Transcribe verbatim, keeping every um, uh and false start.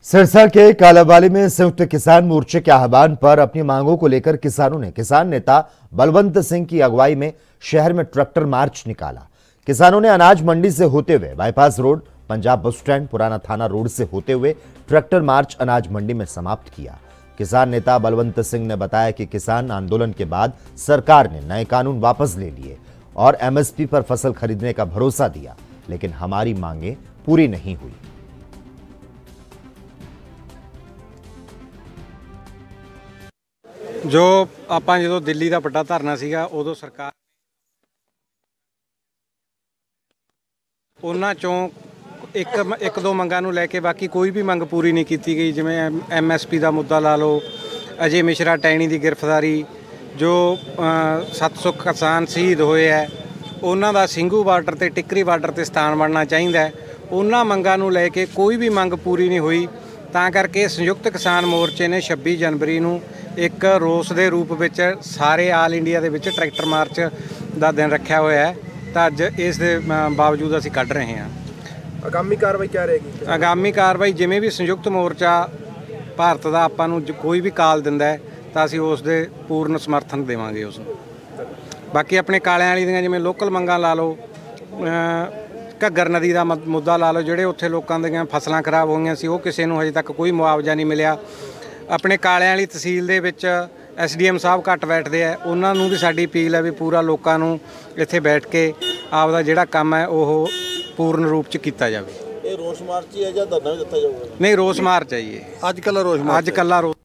सिरसा के कालाबाली में संयुक्त किसान मोर्चे के आह्वान पर अपनी मांगों को लेकर किसानों ने किसान नेता बलवंत सिंह की अगुवाई में शहर में ट्रैक्टर मार्च निकाला। किसानों ने अनाज मंडी से होते हुए bypass road, Punjab bus stand, पुराना थाना रोड से होते हुए ट्रैक्टर मार्च अनाज मंडी में समाप्त किया। किसान नेता बलवंत सिंह ने बताया कि किसान आंदोलन के बाद सरकार ने नए कानून वापस ले लिए और एमएसपी पर फसल खरीदने का भरोसा दिया, लेकिन हमारी मांगें पूरी नहीं हुई। जो ਆਪਾਂ ਜਦੋਂ ਦਿੱਲੀ ਦਾ ਵੱਡਾ ਧਰਨਾ ਸੀਗਾ ਉਦੋਂ ਸਰਕਾਰ ਉਹਨਾਂ ਚੋਂ ਇੱਕ ਇੱਕ ਦੋ ਮੰਗਾਂ ਨੂੰ ਲੈ ਕੇ ਬਾਕੀ ਕੋਈ ਵੀ ਮੰਗ ਪੂਰੀ ਨਹੀਂ ਕੀਤੀ ਗਈ। ਜਿਵੇਂ ਐਮਐਸਪੀ ਦਾ ਮੁੱਦਾ ਲਾ ਲਓ, ਅਜੇ ਮਿਸ਼ਰਾ ਟੈਣੀ ਦੀ ਗ੍ਰਿਫਤਾਰੀ, ਜੋ ਸੱਤ ਸੌ ਕਿਸਾਨ ਸ਼ਹੀਦ ਹੋਏ ਹੈ ਉਹਨਾਂ ਦਾ ਸਿੰਘੂ ਬਾਰਡਰ ਤੇ ਟਿੱਕਰੀ ਬਾਰਡਰ ਤੇ ਸਥਾਨ ਬਣਨਾ ਚਾਹੀਦਾ ਹੈ। ਉਹਨਾਂ ਮੰਗਾਂ ਨੂੰ ਲੈ ਕੇ ਕੋਈ ਵੀ ਮੰਗ ਪੂਰੀ ਨਹੀਂ ਹੋਈ। ਤਾਂ ਕਰਕੇ ਸੰਯੁਕਤ ਕਿਸਾਨ ਮੋਰਚੇ ਨੇ ਛੱਬੀ ਜਨਵਰੀ ਨੂੰ एक रोस के रूप में सारे आल इंडिया के ट्रैक्टर मार्च का दिन रखा हुआ है। तो अज इस दे बावजूद असी कढ़ रहे हैं। आगामी कार्रवाई क्या रहेगी? आगामी कार्रवाई जिमें भी संयुक्त मोर्चा भारत का आपां नूं कोई भी काल दिंदा है तो असी उस दे पूर्ण समर्थन देवांगे उस। बाकी अपने कालियां वाली दियां जिमें लोकल मंगां ला लो, घग्गर नदी का मुद्दा ला लो, जिहड़े उत्थे लोकां दियां फसलां खराब होईयां सी वो किसी नूं हजे तक कोई मुआवजा नहीं मिलिया। अपने कालियां वाली तहसील दे विच एस डी एम साहब घट बैठते हैं, उन्होंने भी साडी अपील है भी पूरा लोगों नूं इत्थे बैठ के आपदा जिहड़ा काम है वो पूर्ण रूप च कीता जावे। ये रोस मार्च ही है या धरना भी दिता जाऊगा? नहीं, रोस मार्च है ये। अज कल्ला रोस मार्च अज कल्ला रोस